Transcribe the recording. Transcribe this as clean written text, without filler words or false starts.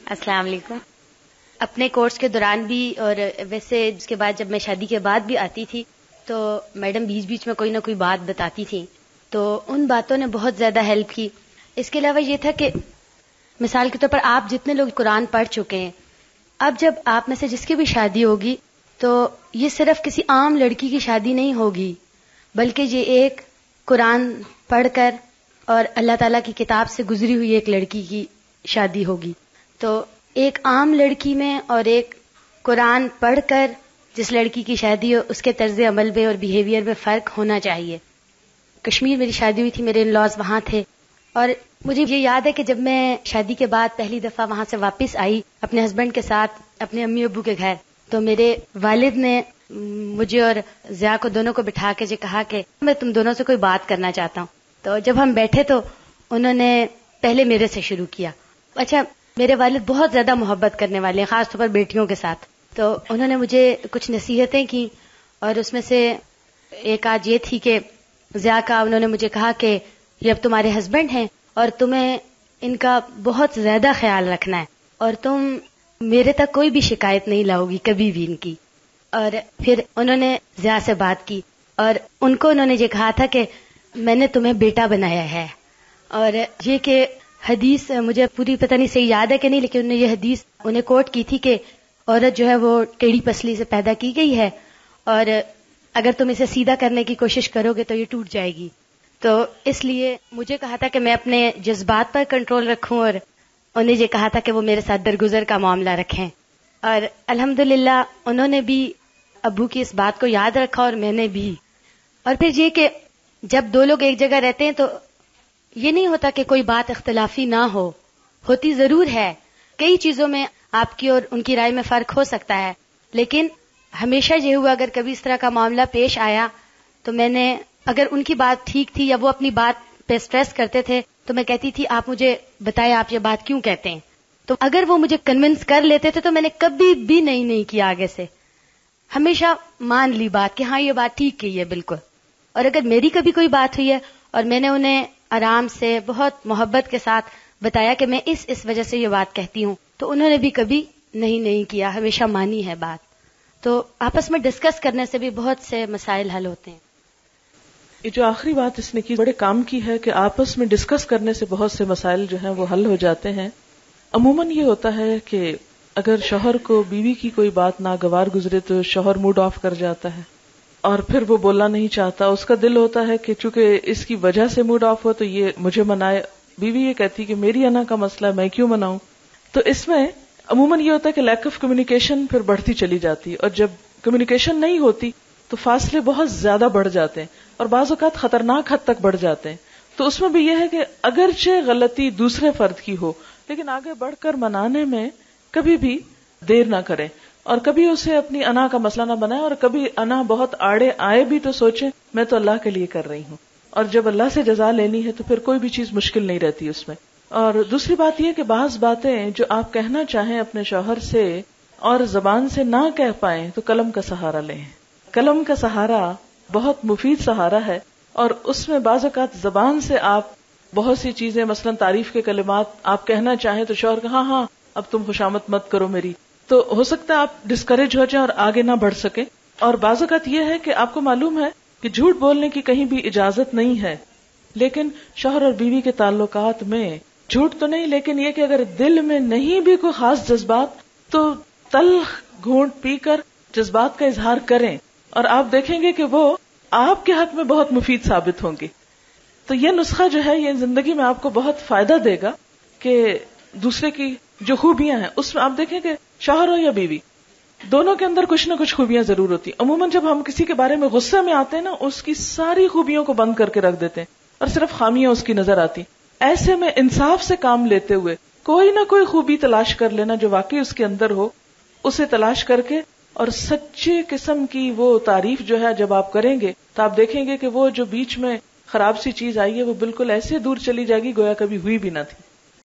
السلام علیکم. اپنے کورس کے دوران بھی اور ویسے اس کے بعد جب میں شادی کے بعد بھی آتی تھی تو میڈم بیچ بیچ میں کوئی نہ کوئی بات بتاتی تھیں، تو ان باتوں نے بہت زیادہ ہیلپ کی. اس کے علاوہ یہ تھا کہ مثال کے طور پر آپ جتنے لوگ قرآن پڑھ چکے ہیں، اب جب آپ میں سے جس کی بھی شادی ہوگی تو یہ صرف کسی عام لڑکی کی شادی نہیں ہوگی، بلکہ یہ ایک قرآن پڑھ کر اور اللہ تعالیٰ کی کتاب سے گزری ہوئی ایک لڑکی کی شادی ہوگی. تو ایک عام لڑکی میں اور ایک قرآن پڑھ کر جس لڑکی کی شادی ہو اس کے طرز عمل میں اور بیہیویئر میں فرق ہونا چاہیے. کشمیر میری شادی ہوئی تھی، میرے ان لاز وہاں تھے، اور مجھے یہ یاد ہے کہ جب میں شادی کے بعد پہلی دفعہ وہاں سے واپس آئی اپنے ہسبینڈ کے ساتھ اپنے امی ابو کے گھر، تو میرے والد نے مجھے اور ضیاء کو دونوں کو بٹھا کے کہا کہ میں تم دونوں سے کوئی بات کرنا چاہتا ہوں. تو جب ہم بیٹھے تو انہوں نے پہلے میرے سے شروع کیا. اچھا، میرے والد بہت زیادہ محبت کرنے والے ہیں، خاص طور پر بیٹیوں کے ساتھ. تو انہوں نے مجھے کچھ نصیحتیں کی، اور اس میں سے ایک آج یہ تھی کہ ضیاء کا انہوں نے مجھے کہا کہ یہ اب تمہارے ہسبینڈ ہیں اور تمہیں ان کا بہت زیادہ خیال رکھنا ہے، اور تم میرے تک کوئی بھی شکایت نہیں لاؤ گی کبھی بھی ان کی. اور پھر انہوں نے ضیاء سے بات کی اور ان کو انہوں نے یہ کہا تھا کہ میں نے تمہیں بیٹا بنایا ہے. اور یہ کہ حدیث مجھے پوری پتہ نہیں صحیح یاد ہے کہ نہیں، لیکن انہوں نے یہ حدیث انہیں کوٹ کی تھی کہ عورت جو ہے وہ ٹیڑھی پسلی سے پیدا کی گئی ہے، اور اگر تم اسے سیدھا کرنے کی کوشش کرو گے تو یہ ٹوٹ جائے گی. تو اس لیے مجھے کہا تھا کہ میں اپنے جذبات پر کنٹرول رکھوں، اور انہیں یہ کہا تھا کہ وہ میرے ساتھ درگزر کا معاملہ رکھیں. اور الحمدللہ انہوں نے بھی ابو کی اس بات کو یاد رکھا اور میں نے بھی. اور پھر یہ کہ جب دو لوگ ایک جگہ رہتے ہیں تو یہ نہیں ہوتا کہ کوئی بات اختلافی نہ ہو، ہوتی ضرور ہے. کئی چیزوں میں آپ کی اور ان کی رائے میں فرق ہو سکتا ہے، لیکن ہمیشہ یہ ہوا اگر کبھی اس طرح کا معاملہ پیش آیا تو میں نے، اگر ان کی بات ٹھیک تھی یا وہ اپنی بات پہ سٹریس کرتے تھے تو میں کہتی تھی آپ مجھے بتائیں آپ یہ بات کیوں کہتے ہیں. تو اگر وہ مجھے کنونس کر لیتے تھے تو میں نے کبھی بھی نہیں کیا آگے سے، ہمیشہ مان لی بات کہ ہاں یہ بات ٹھیک کی ہے بالکل. اور اگر میری کبھی کوئی بات ہوئی ہے اور میں نے انہیں آرام سے بہت محبت کے ساتھ بتایا کہ میں اس وجہ سے یہ بات کہتی ہوں، تو انہوں نے بھی کبھی نہیں کیا، ہمیشہ مانی ہے بات. تو آپس میں ڈسکس کرنے سے بھی بہت سے مسائل حل ہوتے ہیں. یہ جو آخری بات اس نے کی بڑے کام کی ہے کہ آپس میں ڈسکس کرنے سے بہت سے مسائل جو ہیں وہ حل ہو جاتے ہیں. عموماً یہ ہوتا ہے کہ اگر شوہر کو بیوی کی کوئی بات ناگوار گزرے تو شوہر موڈ آف کر جاتا ہے اور پھر وہ بولنا نہیں چاہتا. اس کا دل ہوتا ہے کہ چونکہ اس کی وجہ سے موڈ آف ہو تو یہ مجھے منائے. بیوی یہ کہتی کہ میری انا کا مسئلہ میں کیوں مناؤں. تو اس میں عموماً یہ ہوتا ہے کہ لیک آف کمیونیکیشن پھر بڑھتی چلی جاتی ہے، اور جب کمیونیکیشن نہیں ہوتی تو فاصلے بہت زیادہ بڑھ جاتے ہیں اور بعض اوقات خطرناک حد تک بڑھ جاتے ہیں. تو اس میں بھی یہ ہے کہ اگرچہ غلطی دوسرے فرد کی ہو لیکن آگے بڑھ کر منانے میں کبھی بھی دیر نہ کریں، اور کبھی اسے اپنی انا کا مسئلہ نہ بنائیں، اور کبھی انا بہت آڑے آئے بھی تو سوچیں میں تو اللہ کے لیے کر رہی ہوں، اور جب اللہ سے جزا لینی ہے تو پھر کوئی بھی چیز مشکل نہیں رہتی اس میں. اور دوسری بات یہ کہ بعض باتیں جو آپ کہنا چاہیں اپنے شوہر سے اور زبان سے نہ کہہ پائیں تو قلم کا سہارا لیں. قلم کا سہارا بہت مفید سہارا ہے، اور اس میں بعض اوقات زبان سے آپ بہت سی چیزیں، مثلا تعریف کے کلمات آپ کہنا چاہیں تو شوہر کہ ہاں اب تم خوشامد مت کرو میری، تو ہو سکتا ہے آپ ڈسکریج ہو جائیں اور آگے نہ بڑھ سکیں. اور بعض اوقات یہ ہے کہ آپ کو معلوم ہے کہ جھوٹ بولنے کی کہیں بھی اجازت نہیں ہے، لیکن شوہر اور بیوی کے تعلقات میں جھوٹ تو نہیں، لیکن یہ کہ اگر دل میں نہیں بھی کوئی خاص جذبات تو تلخ گھونٹ پی کر جذبات کا اظہار کریں، اور آپ دیکھیں گے کہ وہ آپ کے حق میں بہت مفید ثابت ہوں گے. تو یہ نسخہ جو ہے یہ زندگی میں آپ کو بہت فائدہ دے گا کہ دوسرے کی جو خوبیاں ہیں اس میں آپ دیکھیں کہ شوہر ہو یا بیوی دونوں کے اندر کچھ نہ کچھ خوبیاں ضرور ہوتی. عموماً جب ہم کسی کے بارے میں غصے میں آتے ہیں نا، اس کی ساری خوبیوں کو بند کر کے رکھ دیتے ہیں اور صرف خامیاں اس کی نظر آتی. ایسے میں انصاف سے کام لیتے ہوئے کوئی نہ کوئی خوبی تلاش کر لینا جو واقعی اس کے اندر ہو، اسے تلاش کر کے، اور سچے قسم کی وہ تعریف جو ہے جب آپ کریں گے تو آپ دیکھیں گے کہ وہ جو بیچ میں خراب سی چیز آئی ہے وہ بالکل ایسے دور چلی جائے گی گویا کبھی ہوئی بھی نہ تھی.